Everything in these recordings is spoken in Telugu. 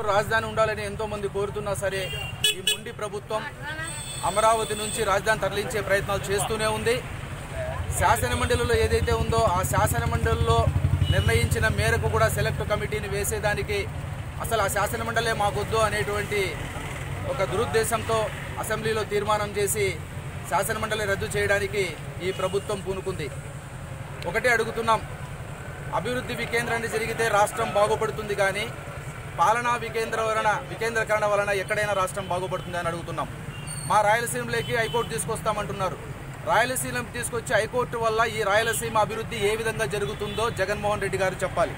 రాజధాని ఉండాలని ఎంతో మంది కోరుతున్నా సరే ఈ మొండి ప్రభుత్వం అమరావతి నుంచి రాజధాని తరలించే ప్రయత్నాలు చేస్తూనే ఉంది. శాసనమండలిలో ఏదైతే ఉందో ఆ శాసనమండలిలో నిర్ణయించిన మేరకు కూడా సెలెక్ట్ కమిటీని వేసేదానికి అసలు ఆ శాసనమండలే మాకొద్దు అనేటువంటి ఒక దురుద్దేశంతో అసెంబ్లీలో తీర్మానం చేసి శాసనమండలి రద్దు చేయడానికి ఈ ప్రభుత్వం పూనుకుంది. ఒకటే అడుగుతున్నాం, అభివృద్ధి వికేంద్రాన్ని జరిగితే రాష్ట్రం బాగుపడుతుంది కానీ పాలనా వికేంద్రీకరణ వలన ఎక్కడైనా రాష్ట్రం బాగుపడుతుంది అని అడుగుతున్నాం. మా రాయలసీమలోకి హైకోర్టు తీసుకొస్తామంటున్నారు. రాయలసీమ తీసుకొచ్చి హైకోర్టు వల్ల ఈ రాయలసీమ అభివృద్ధి ఏ విధంగా జరుగుతుందో జగన్మోహన్ రెడ్డి గారు చెప్పాలి.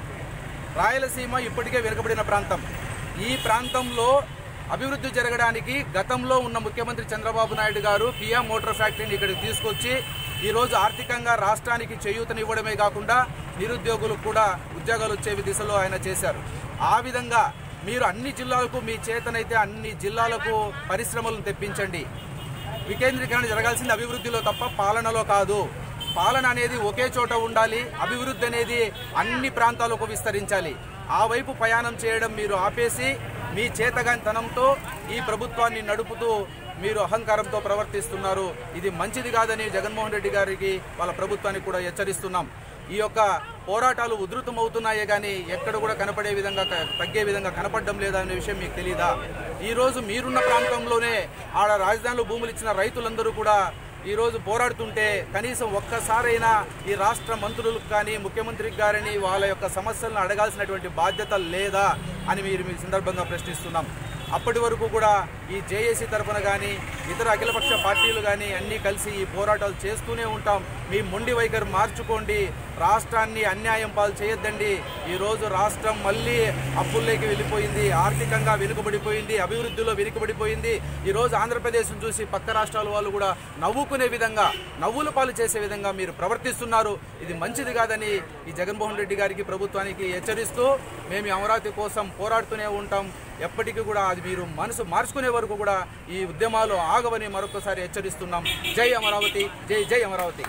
రాయలసీమ ఇప్పటికే వెనుకబడిన ప్రాంతం. ఈ ప్రాంతంలో అభివృద్ధి జరగడానికి గతంలో ఉన్న ముఖ్యమంత్రి చంద్రబాబు నాయుడు గారు కియా మోటార్ ఫ్యాక్టరీని ఇక్కడికి తీసుకొచ్చి ఈరోజు ఆర్థికంగా రాష్ట్రానికి చేయూతనివ్వడమే కాకుండా నిరుద్యోగులకు కూడా ఉద్యోగాలు వచ్చే దిశలో ఆయన చేశారు. ఆ విధంగా మీరు అన్ని జిల్లాలకు మీ చేతనైతే అన్ని జిల్లాలకు పరిశ్రమలను తెప్పించండి. వికేంద్రీకరణ జరగాల్సింది అభివృద్ధిలో తప్ప పాలనలో కాదు. పాలన అనేది ఒకే చోట ఉండాలి, అభివృద్ధి అనేది అన్ని ప్రాంతాలకు విస్తరించాలి. ఆ వైపు ప్రయాణం చేయడం మీరు ఆపేసి మీ చేతగానితనంతో ఈ ప్రభుత్వాన్ని నడుపుతూ మీరు అహంకారంతో ప్రవర్తిస్తున్నారు. ఇది మంచిది కాదని జగన్మోహన్ రెడ్డి గారికి వాళ్ళ ప్రభుత్వానికి కూడా హెచ్చరిస్తున్నాం. ఈ యొక్క పోరాటాలు ఉధృతమవుతున్నాయే కానీ ఎక్కడ కూడా కనపడే విధంగా తగ్గే విధంగా కనపడడం లేదా అనే విషయం మీకు తెలీదా? ఈరోజు మీరున్న ప్రాంతంలోనే ఆడ రాజధానిలో భూములు ఇచ్చిన రైతులందరూ కూడా ఈరోజు పోరాడుతుంటే కనీసం ఒక్కసారైనా ఈ రాష్ట్ర మంత్రులకు కానీ ముఖ్యమంత్రికి గారిని వాళ్ళ యొక్క సమస్యలను అడగాల్సినటువంటి బాధ్యత లేదా అని మీరు సందర్భంగా ప్రశ్నిస్తున్నాం. అప్పటి వరకు కూడా ఈ జేఏసీ తరఫున కానీ ఇతర అఖిలపక్ష పార్టీలు కానీ అన్నీ కలిసి ఈ పోరాటాలు చేస్తూనే ఉంటాం. మీ మొండి వైఖరి మార్చుకోండి, రాష్ట్రాన్ని అన్యాయం పాలు చేయొద్దండి. ఈరోజు రాష్ట్రం మళ్ళీ అప్పుల్లోకి వెళ్ళిపోయింది, ఆర్థికంగా వెనుకబడిపోయింది, అభివృద్ధిలో వెనుకబడిపోయింది. ఈరోజు ఆంధ్రప్రదేశ్ను చూసి పక్క రాష్ట్రాల వాళ్ళు కూడా నవ్వుకునే విధంగా, నవ్వుల పాలు చేసే విధంగా మీరు ప్రవర్తిస్తున్నారు. ఇది మంచిది కాదని ఈ జగన్మోహన్ రెడ్డి గారికి ప్రభుత్వానికి హెచ్చరిస్తూ మేము అమరావతి కోసం పోరాడుతూనే ఉంటాం. ఎప్పటికీ కూడా అది మీరు మనసు మార్చుకునే వరకు కూడా ఈ ఉద్యమాలు ఆగవని మరొకసారి హెచ్చరిస్తున్నాం. జై అమరావతి, జై జై అమరావతి.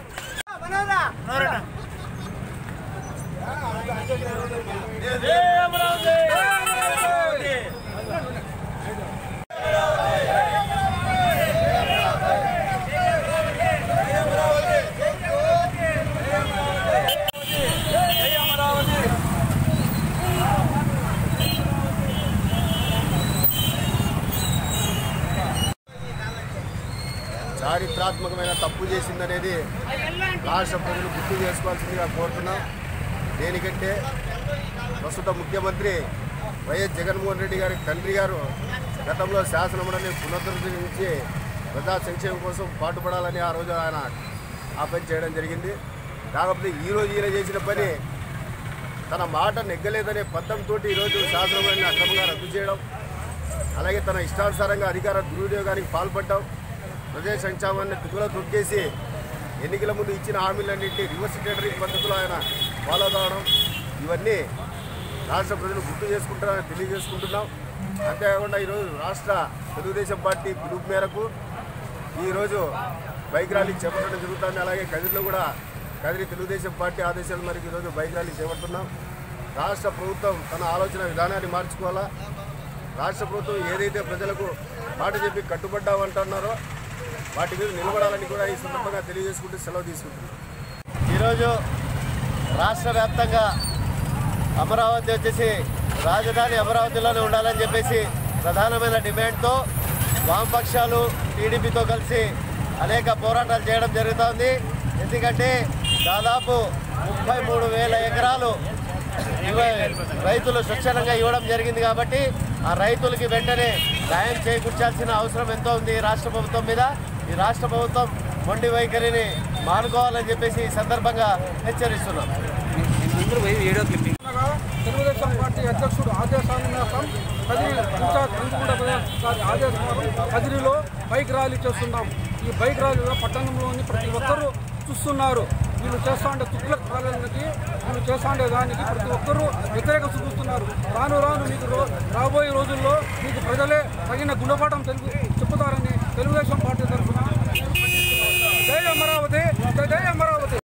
చారిత్రాత్మకమైన తప్పు చేసిందనేది రాష్ట్ర ప్రజలు గుర్తు చేసుకోవాల్సిందిగా కోరుతున్నాం. దేనికంటే ప్రస్తుత ముఖ్యమంత్రి వైఎస్ జగన్మోహన్ రెడ్డి గారి తండ్రి గారు గతంలో శాసనమండలిని పునరుద్ధరించి ప్రజా సంక్షేమం కోసం పాటుపడాలని ఆ రోజు ఆయన ఆ పని చేయడం జరిగింది. కాకపోతే ఈరోజు ఈయన చేసిన పని తన మాట నెగ్గలేదనే పద్ధతితో ఈరోజు శాసనమండలిని అక్రమంగా రద్దు చేయడం, అలాగే తన ఇష్టానుసారంగా అధికార దుర్వినియోగానికి పాల్పడ్డం, ప్రజా సంక్షేమాన్ని దిగులో తొక్కేసి ఎన్నికల ముందు ఇచ్చిన హామీలన్నింటినీ రివర్స్ టెండరింగ్ పద్ధతిలో ఆయన ఫాలో కావడం, ఇవన్నీ రాష్ట్ర ప్రజలు గుర్తు చేసుకుంటారని తెలియజేసుకుంటున్నాం. అంతేకాకుండా ఈరోజు రాష్ట్ర తెలుగుదేశం పార్టీ పిలుపు మేరకు ఈరోజు బైక్ ర్యాలీ చేపట్టడం జరుగుతుంది. అలాగే కదిరిలో కూడా కదిరి తెలుగుదేశం పార్టీ ఆదేశాల మేరకు ఈరోజు బైక్ ర్యాలీ చేపడుతున్నాం. రాష్ట్ర ప్రభుత్వం తన ఆలోచన విధానాన్ని మార్చుకోవాలా. రాష్ట్ర ప్రభుత్వం ఏదైతే ప్రజలకు మాట చెప్పి కట్టుబడ్డామంటున్నారో వాటి మీద నిలబడాలని కూడా ఈ సందర్భంగా తెలియజేసుకుంటూ సెలవు తీసుకుంటున్నాం. ఈరోజు రాష్ట్ర వ్యాప్తంగా అమరావతి వచ్చేసి రాజధాని అమరావతిలోనే ఉండాలని చెప్పేసి ప్రధానమైన డిమాండ్తో వామపక్షాలు టీడీపీతో కలిసి అనేక పోరాటాలు చేయడం జరుగుతోంది. ఎందుకంటే దాదాపు 33,000 ఎకరాలు రైతులు స్వచ్ఛందంగా ఇవ్వడం జరిగింది. కాబట్టి ఆ రైతులకి వెంటనే న్యాయం చేకూర్చాల్సిన అవసరం ఎంతో ఉంది ఈ రాష్ట్ర ప్రభుత్వం మీద. ఈ రాష్ట్ర ప్రభుత్వం మొండి వైఖరిని మానుకోవాలని చెప్పేసి ఈ సందర్భంగా హెచ్చరిస్తున్నాం. తెలుగుదేశం పార్టీ అధ్యక్షుడు ఆదేశానుసారం కదిరిలో బైక్ ర్యాలీ చేస్తున్నాం. ఈ బైక్ ర్యాలీలో పట్టణంలోని ప్రతి ఒక్కరూ చూస్తున్నారు. వీళ్ళు చేస్తా ఉండే తుగ్లక్ పాలనకి, వీళ్ళు చేస్తా ఉండే దానికి ప్రతి ఒక్కరూ వ్యతిరేకత చూపుతున్నారు. రాను రాను మీకు రాబోయే రోజుల్లో మీకు ప్రజలే తగిన గుణపాఠం చెప్పుతారని తెలుగుదేశం పార్టీ తరఫున జై అమరావతి, జై అమరావతి.